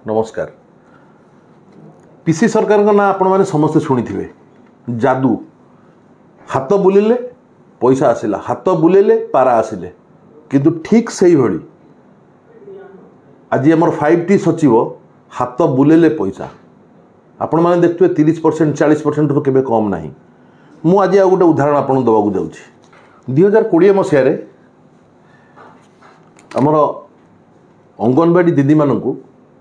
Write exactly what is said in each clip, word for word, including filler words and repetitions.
नमस्कार। पीसी सरकार का ना आपण मैंने समस्ते शुणी थे जादू हाथ बुलिले पैसा आसला हाथ बुलेले पारा आसिले किंतु ठीक से ही भली आज आम फाइव टी सचिव हाथ बुलेले पैसा आपण मैंने देखते तीस परसेंट चालीस परसेंट रू केबे कम ना मु आज आ गोटे उदाहरण आपन दवाक जाऊँगी दुई हजार कोड़े मसीह आमर अंगनवाड़ी दीदी मानू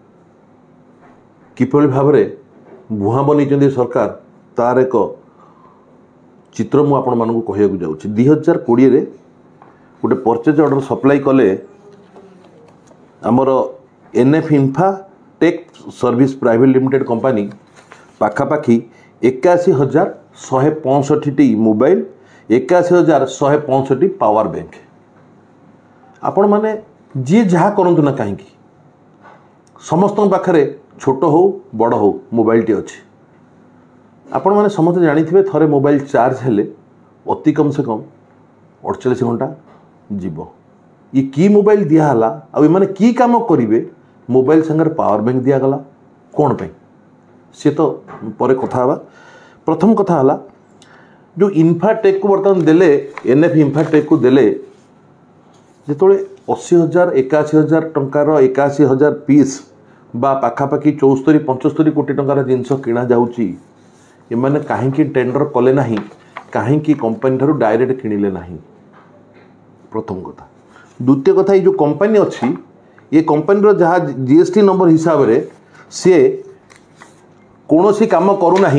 किपरि भाव भुआ बन सरकार तार एक चित्र मु आपण मानू कहूँ जाऊँगी दुई हजार कोड़े गोटे परचेज ऑर्डर सप्लाई कले आमर NF infra tech service private limited company पाखापाखि एकाशी हजार शहे पैंसठी मोबाइल एकाशी हजार शहे पैंसठी पावर बैंक आपण मैंने जी जहाँ करूँ ना कहीं समस्त पाखे छोट हो बड़ हो मोबाइल टी अच्छी आपण मैंने समस्त जानी थे मोबाइल चार्ज हेले अति कम से कम अड़चाश घंटा जीव ये की मोबाइल दिहला आने की काम करेंगे मोबाइल संगे पावर बैंक दिगला कौन पे सी तो पर कथा प्रथम कथा है जो इन्फाटेक को बर्तमान देले एनएफ इन्फाटेक को देले जो अशी हजार एकाशी हजार टंकार एकाशी हजार पीस बा पाखापाखि चौस्तरी पंचस्तरी कोटी टंकार जिनस किणा जाऊँगी एमाने कहीं टेंडर कले ना कहीं कंपनी ठारू डायरेक्ट किणिले ना प्रथम कथा द्वितीय कथा ये जो कंपनी अच्छी ये कंपनी जहाँ जीएसटी नंबर हिसाब से सी कौन सी काम करूना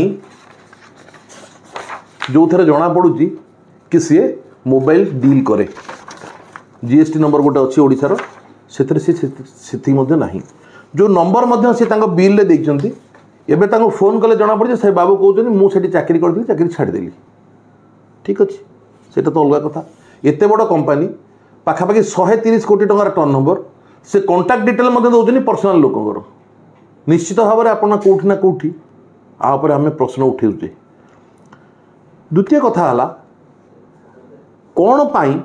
जो थे जना पड़ुची कि सी मोबाइल डील करे जीएसटी नंबर गोटे अच्छी ओडिशार से से ना जो नंबर मध्य सी बिल देखते एवं फोन कले जना पड़े से बाबू कहते मुझे चाकरी करी चाकरी छाड़देली ठीक अच्छे से तो अलग कथा एत बड़ कंपनी पाखापाखि शहे तीस कोटी टंकार टर्न ओवर से कंटाक्ट डिटेल दौरान पर्सनाल लोक निश्चित भाव में आपना कौटी ना कौटी आपर आम प्रश्न उठे द्वितीय कथा है कौन पाई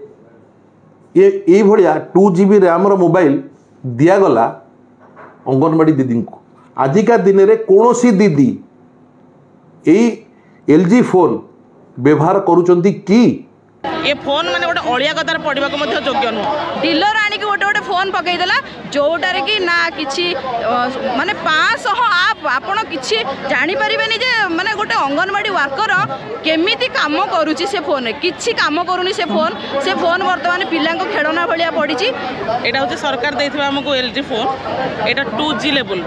ये भाया टू जीबी रैम मोबाइल दिगला अंगनवाड़ी दीदी को आजिका दिन में कौन सी दीदी यही एलजी फोन व्यवहार करुँच कि ये फोन माने गोटे अड़िया कतार पड़ा योग्य नुह डीलर आणिक गोटे गोटे फोन पकईदेला जोटार कि ना कि माने पाँच सौ आप आपण कि जापर जे माने गोटे अंगनवाड़ी वर्कर केमिति काम करुच्ची से फोन किसी काम करूनी से फोन से फोन बर्तमान पिला खेलना भाया पड़ी यहाँ हूँ सरकार देते आमको एलजी फोन यहाँ two G level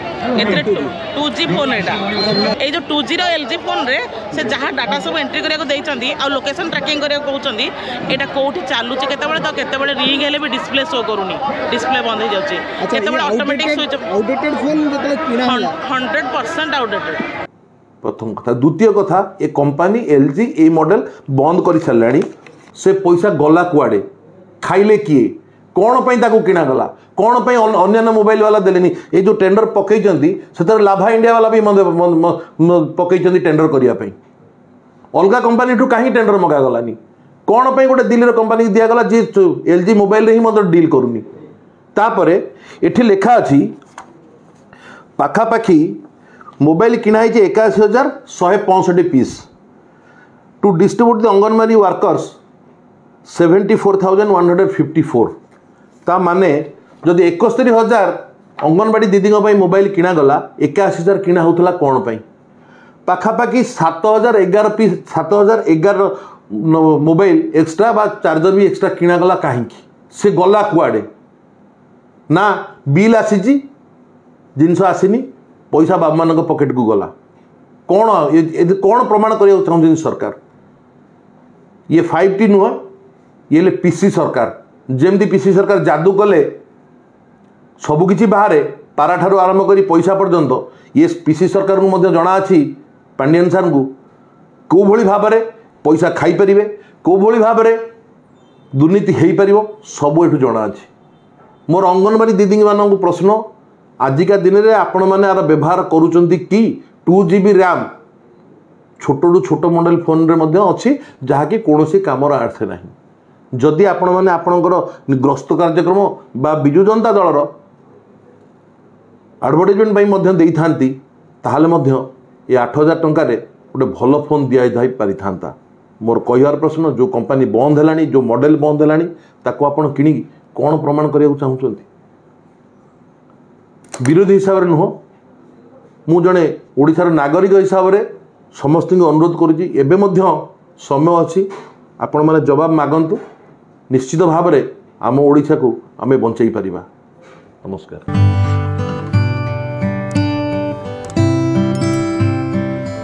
two G phone यहाँ ये जो टू जी एलजी फोन रे से जहाँ डाटा सब एंट्री करने आ लोकेशन ट्रैकिंग करने कहते यहाँ कौटी चलुचे केतबेले तो केतबेले रिंग हेले भी डिस्प्ले शो करूनी डिस्प्ले बंद हो जाए केतबेले automatic switch outdated phone hundred percent outdated प्रथम कथा द्वितीय कथा ये कंपनी एलजी ए मॉडल बंद कर सारे से पैसा गला कुआड़े खाइले किए कौन पर किणा गला कौन पर अन्य मोबाइल वाला देलेनी ये जो टेंडर पकई से लाभा इंडिया वाला भी पकई टेंडर करने अलग कंपनी ठू कहीं टेंडर मगागलानी कौन पर गोटे दिल्ली कंपनी की दिगला जी एलजी मोबाइल ही मतलब डील करूनी तापर एठी लेखा अच्छी पाखापाखि मोबाइल किणाई एकाशी हजार शहे पैंसठी piece to distribute the anganwadi workers seventy four thousand one hundred fifty four ता माने जदि एकस्तरी हजार अंगनवाड़ी दीदी मोबाइल किणागला एकाशी हजार किणा होता कौन पाई पाखापाखि सात हजार एगार पीस सात हजार एगार मोबाइल एक्सट्रा बा चार्जर भी एक्सट्रा किणागला कहीं से गला कुआड़े ना बिल आसी जिनस आसनी पैसा बाबा मान पकेट को गला कौन ये कौन प्रमाण करने चाहते सरकार ये फाइव टी नुह ये पीसी सरकार जमती पीसी सरकार जादू कले सबुकिछि बाहर पारा ठारू आरंभ कर पैसा पर्यंत ये पीसी सरकार को मध्य जना अच्छी पांडियन सार को कौ भली भाव में पैसा खाई परिवे कौ भली भाव में दुर्नीति हो पार सब ये जना अच्छी मोर अंगनवाड़ी दीदी मान प्रश्न आजिका दिन में आपण मैंने यार व्यवहार करुँच कि टू जीबी रैम छोटू छोट मॉडल फोन रे अच्छी जहाँकि कौन कम आसे ना जदि आपण मैंने आपणकर ग्रस्त कार्यक्रम बा विजु जनता दलर आडभर्टाइजमेंट ପାଇଁ ମଧ୍ୟ ଦେଇଥାନ୍ତି ତାହେଲେ ମଧ୍ୟ ଏ आठ हज़ार ଟଙ୍କାରେ ଗୋଟେ ଭଲ ଫୋନ୍ ଦିଆଯାଇ ପାରିଥାନ୍ତା। मोर कहबार प्रश्न जो कंपनी बंद है जो मॉडल बंद है ताको आपण किणी कौन प्रमाण करने चाहते विरोधी हिसाब से नुह मु जड़े ओडिशार नागरिक हिसाब से समस्त अनुरोध करुँची एवं समय अच्छी आपण मैंने जवाब मागंतु निश्चित भाव में आम ओडिशा को आम बंचाई पारिबा। नमस्कार।